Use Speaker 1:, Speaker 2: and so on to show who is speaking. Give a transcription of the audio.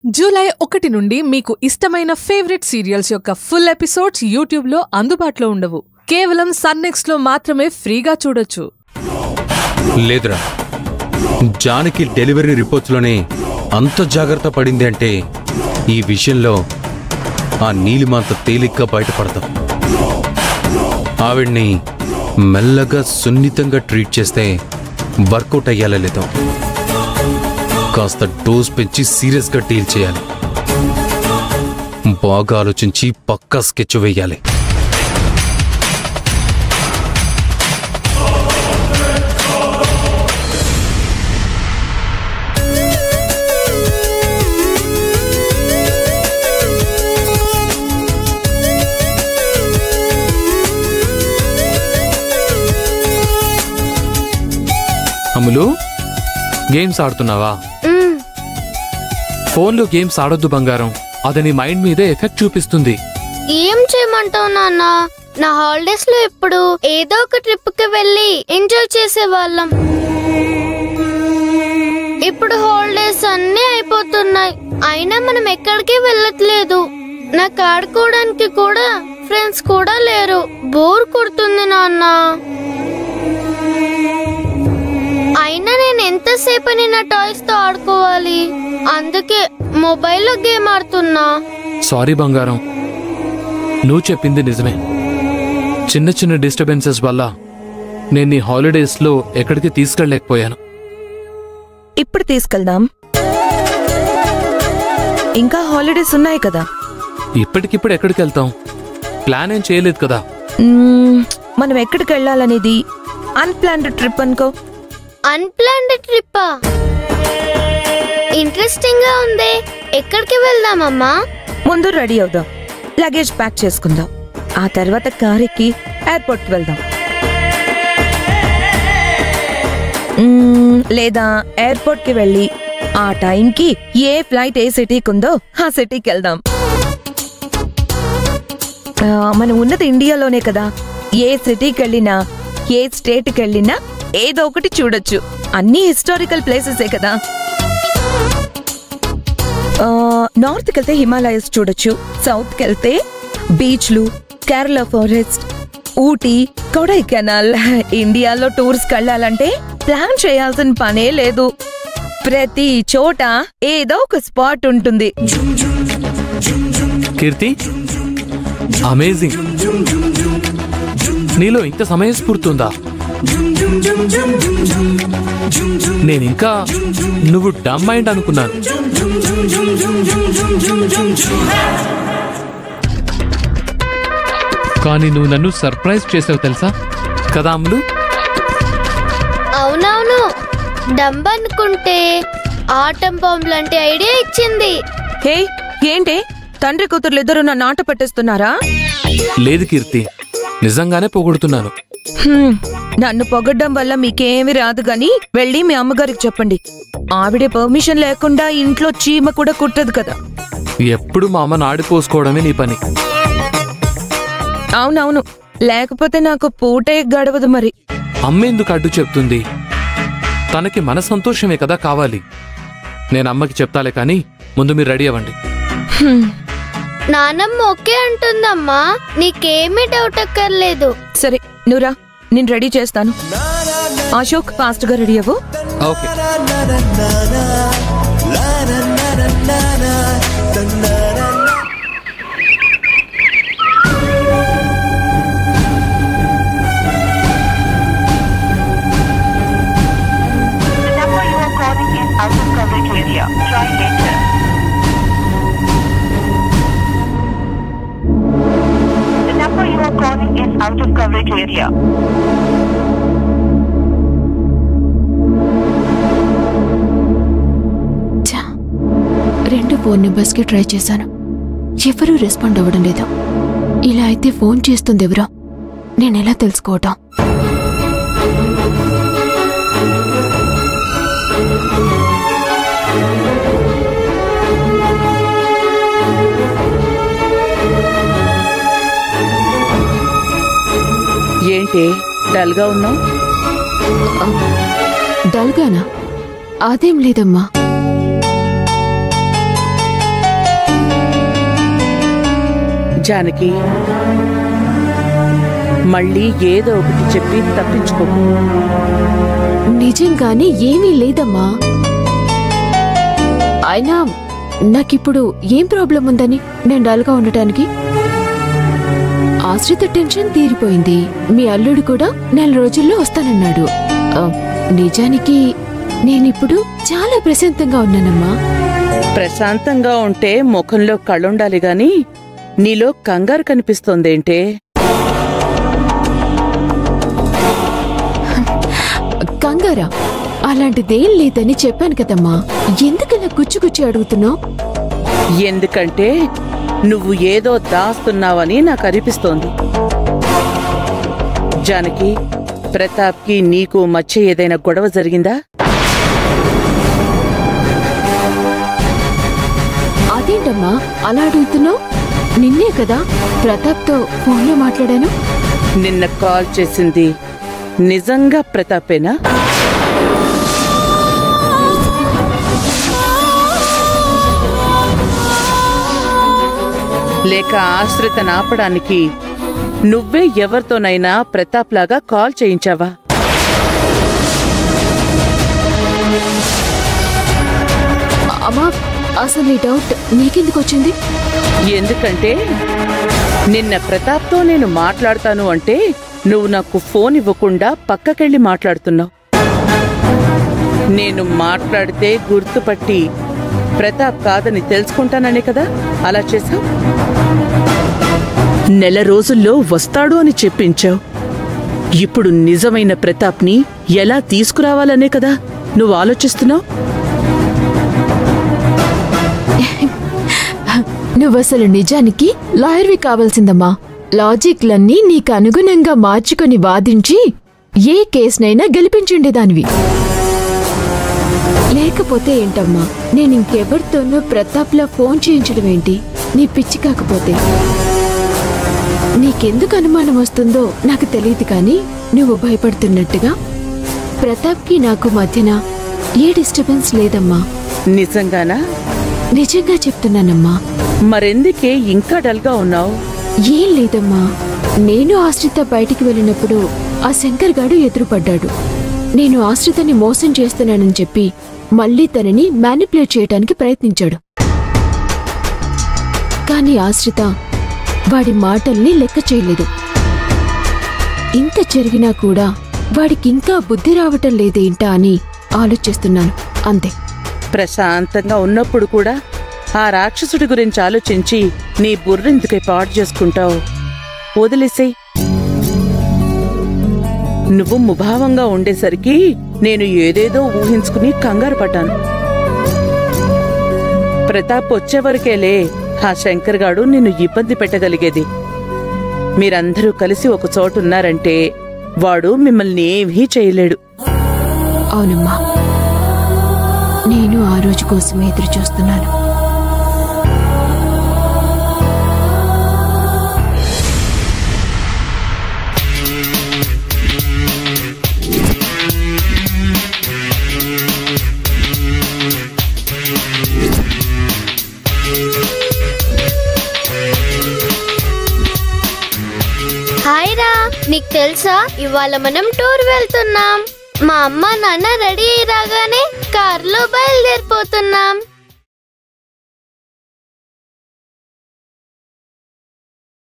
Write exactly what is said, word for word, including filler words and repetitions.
Speaker 1: July ఒకటి నుండి మీకు ఇష్టమైన ఫేవరెట్ సీరియల్స్ యొక్క ఫుల్ ఎపిసోడ్స్ యూట్యూబ్లో అందుబాటులో ఉండవు. కేవలం సన్నెక్స్లో మాత్రమే ఫ్రీగా చూడొచ్చు.
Speaker 2: లేదురా, జానకి డెలివరీ రిపోర్ట్స్లోనే అంత జాగ్రత్త పడింది అంటే ఈ విషయంలో ఆ నీలిమాంత తేలిగ్గా బయటపడతాం. ఆవిడ్ని మెల్లగా సున్నితంగా ట్రీట్ చేస్తే వర్కౌట్ అయ్యేలా లేదో కాస్త డోస్ పెంచి సీరియస్గా డీల్ చేయాలి. బాగా ఆలోచించి పక్కా స్కెచ్ వేయాలి.
Speaker 3: అమ్ములు, గేమ్స్ ఆడుతున్నావా? ఫోన్లో గేమ్స్ ఆడొద్దు బంగారం, అది నీ మైండ్ మీదే ఎఫెక్ట్ చూపిస్తుంది.
Speaker 4: ఏం చేయమంటావు నాన్న? నా హాలిడేస్ లో ఇప్పుడు ఏదో ఒక ట్రిప్ కి వెళ్ళి ఎంజాయ్ చేసేవాళ్ళం. ఇప్పుడు హాలిడేస్ అన్నీ అయిపోతున్నాయి, అయినా మనం ఎక్కడికి వెళ్ళట్లేదు. నాకు ఆడుకోవడానికి కూడా ఫ్రెండ్స్ కూడా లేరు. బోర్ కొడుతుంది నాన్న. అయినా నేను ఎంతసేపని నా టాయ్స్ తో ఆడుకోవాలి, అందుకే మొబైల్లో గేమ్ ఆడుతున్నా.
Speaker 3: సారీ బంగారం, నువ్వు చెప్పింది నిజమే. చిన్న చిన్న డిస్టర్బెన్సెస్ వల్ల నేను నీ హాలిడేస్ లో ఎక్కడికి తీసుకెళ్ళలేకపోయాను.
Speaker 5: ఇప్పుడు తీసుకెళ్దాం, ఇంకా హాలిడేస్ ఉన్నాయి కదా.
Speaker 3: ఇప్పటికిప్పుడు ఎక్కడికి వెళ్తాం? ప్లాన్ ఏం చేయలేదు కదా.
Speaker 5: మనం ఎక్కడికి వెళ్ళాలనేది అన్ప్లాన్డ్ ట్రిప్ అనుకో.
Speaker 4: అన్ప్లాన్డ్ ట్రిప్పా? ఇంట్రెస్టింగ్ గా ఉంది. ఎక్కడికి వెళ్దామమ్మా?
Speaker 5: ముందు రెడీ అవుదాం, లగేజ్ ప్యాక్ చేసుకుందాం, ఆ తర్వాత కార్ ఎక్కి ఎయిర్పోర్ట్ వెళ్దాం. లేదా ఎయిర్పోర్ట్ కి వెళ్ళి ఆ టైంకి ఏ ఫ్లైట్ ఏ సిటీకి ఉందో ఆ సిటీకి వెళ్దాం. మనం ఉన్నది ఇండియాలోనే కదా, ఏ సిటీకి వెళ్ళినా ఏ స్టేట్కి వెళ్ళినా ఏదో ఒకటి చూడొచ్చు. అన్ని హిస్టారికల్ ప్లేసెసే కదా. నార్త్ కెళ్తే హిమాలయస్ చూడొచ్చు, సౌత్ కెళ్తే బీచ్లు, కేరళ ఫారెస్ట్, ఊటీ, కొడైకెనాల్. ఇండియాలో టూర్స్ కెళ్ళాలంటే ప్లాన్ చేయాల్సిన పనే లేదు. ప్రతి చోట ఏదో ఒక స్పాట్ ఉంటుంది.
Speaker 3: కీర్తి, అమేజింగ్. నీలో ఇంత సమయస్ఫూర్తుందా? నేనింకా నువ్వు డమ్ మైండ్ అనుకున్నాను. కానీ నువ్వు నన్ను సర్ప్రైజ్ చేసావు తెలుసా కదా అమ్ములు?
Speaker 4: అవునవును, డమ్ అనుకుంటే ఆటం బాంబ్ లాంటి ఐడియా ఇచ్చింది.
Speaker 5: హే, ఏంటి తండ్రి కూతుర్లు ఇద్దరు నా నాట పట్టిస్తున్నారా?
Speaker 3: లేదు కీర్తి, నిజంగానే పొగుడుతున్నాను.
Speaker 5: నన్ను పొగడ్డం వల్ల మీకేమి రాదు గాని వెళ్ళి మీ అమ్మగారికి చెప్పండి. ఆవిడే పర్మిషన్ లేకుండా ఇంట్లో చీమ కూడా కుట్టదు కదా.
Speaker 3: ఎప్పుడు మా అమ్మను ఆడిపోసుకోవడమే నీ పని.
Speaker 5: అవునవును, లేకపోతే నాకు పూటే గడవదు. మరి
Speaker 3: అమ్మ ఎందుకు అడ్డు చెప్తుంది? తనకి మన సంతోషమే కదా కావాలి. నేను అమ్మకి చెప్తాలే కానీ ముందు మీరు రెడీ అవ్వండి.
Speaker 4: నానమ్మ ఓకే అంటుందమ్మా, నీకేమీ డౌట్ అక్కర్లేదు.
Speaker 5: సరే నువ్వురా, నేను రెడీ చేస్తాను. అశోక్, ఫాస్ట్ గా రెడీ అవ్వు.
Speaker 3: Okay.
Speaker 6: Out of coverage area.
Speaker 7: రెండు ఫోన్ నెంబర్స్ కి ట్రై చేశాను, ఎవరూ రెస్పాండ్ అవ్వడం లేదు. ఇలా అయితే ఫోన్ చేస్తుంది ఎవరో నేనెలా తెలుసుకోవటం?
Speaker 8: ఏంటి డల్గా ఉన్నావు?
Speaker 7: డల్గానా? అదేం లేదమ్మా.
Speaker 8: జానకి, మళ్ళీ ఏదో ఒకటి చెప్పి తప్పించుకోకు.
Speaker 7: నిజంగానే ఏమీ లేదమ్మా. అయినా నాకిప్పుడు ఏం ప్రాబ్లం ఉందని నేను డల్గా ఉండటానికి? ఆశ్రిత టెన్షన్ తీరిపోయింది. మీ అల్లుడు కూడా నెల రోజుల్లో వస్తానన్నాడు. ఆ, నిజానికి నేనిప్పుడు చాలా ప్రశాంతంగా ఉన్నానమ్మా.
Speaker 8: ప్రశాంతంగా ఉంటే ముఖంలో కళ్ళుండాలి గాని నీలో కంగారు కనిపిస్తోందేంటే?
Speaker 7: కంగారా? అలాంటిదేం లేదని చెప్పాను కదమ్మా. ఎందుకలా గుచ్చుగుచ్చి అడుగుతున్నావు?
Speaker 8: ఎందుకంటే నువ్వు ఏదో దాస్తున్నావని నాకు అనిపిస్తోంది. జానకి, ప్రతాప్కి నీకు మధ్య ఏదైనా గొడవ జరిగిందా?
Speaker 7: అదేంటమ్మా అలా అడుగుతున్నావు? నిన్నే కదా ప్రతాప్తో ఫోన్లో మాట్లాడాను.
Speaker 8: నిన్న కాల్ చేసింది నిజంగా ప్రతాపేనా? లేక ఆశ్రిత నాపడానికి నువ్వే ఎవరితోనైనా ప్రతాప్ లాగా కాల్ చేయించావా?
Speaker 7: అమ్మా, అసలు ఈ డౌట్ నీకెందుకు వచ్చింది?
Speaker 8: ఎందుకంటే నిన్న ప్రతాప్తో నేను మాట్లాడతాను అంటే నువ్వు నాకు ఫోన్ ఇవ్వకుండా పక్కకెళ్ళి మాట్లాడుతున్నావు. నేను మాట్లాడితే గుర్తుపట్టి ప్రతాప్ కాదని తెలుసుకుంటాననే కదా అలా చేశావు. నెల రోజుల్లో వస్తాడు అని చెప్పించావు. ఇప్పుడు నిజమైన ప్రతాప్ని ఎలా తీసుకురావాలనే కదా నువ్వు ఆలోచిస్తున్నావు.
Speaker 7: నువ్వసలు నిజానికి లాయర్వి కావాల్సిందమ్మా. లాజిక్లన్నీ నీకు అనుగుణంగా మార్చుకొని వాదించి ఏ కేసునైనా గెలిపించుండేదానివి. లేకపోతే ఏంటమ్మా, నేనింకెవరితోనూ ప్రతాప్లా ఫోన్ చేయించడం ఏంటి? నీ పిచ్చి కాకపోతే. నీకెందుకు అనుమానం వస్తుందో నాకు తెలియదు కానీ నువ్వు భయపడుతున్నట్టుగా ప్రతాప్కి నాకు మధ్యన ఏ డిస్టర్బెన్స్ లేదమ్మా.
Speaker 8: నిజంగానా?
Speaker 7: నిజంగా చెప్తున్నానమ్మా.
Speaker 8: మరెందుకే ఇంకా డల్గా ఉన్నావు?
Speaker 7: ఏం లేదమ్మా, నేను ఆశ్రిత బయటికి వెళ్ళినప్పుడు ఆ శంకర్ గాడు ఎదురుపడ్డాడు. నేను ఆశ్రితని మోసం చేస్తున్నానని చెప్పి మళ్ళీ తనని మ్యానిపులేట్ చేయడానికి ప్రయత్నించాడు. కానీ ఆశ్రిత వాడి మాటల్ని లెక్క చేయలేదు. ఇంత జరిగినా కూడా వాడికింకా బుద్ధి రావటం లేదేంటా అని ఆలోచిస్తున్నాను, అంతే.
Speaker 8: ప్రశాంతంగా ఉన్నప్పుడు కూడా ఆ రాక్షసుడి గురించి ఆలోచించి నీ బుర్రెందుకై పాడు చేసుకుంటావు? వదిలేసేయ్. నువ్వు ముభావంగా ఉండేసరికి నేను ఏదేదో ఊహించుకుని కంగారు పడ్డాను. ప్రతాప్ వచ్చేవరకేలే ఆ శంకర్ గాడు నిన్ను ఇబ్బంది పెట్టగలిగేది. మీరందరూ కలిసి ఒక చోటున్నారంటే వాడు మిమ్మల్ని ఏమీ చేయలేడు.
Speaker 7: అవునమ్మా, నేను ఆ రోజు కోసమే ఎదురు చూస్తున్నాను.
Speaker 4: హాయ్ రా, నీకు తెలుసా ఇవాళ మనం టూర్ వెళ్తున్నాం. మా అమ్మ నాన్న రెడీ అయి రాగానే కారులో బయలుదేరిపోతున్నాం.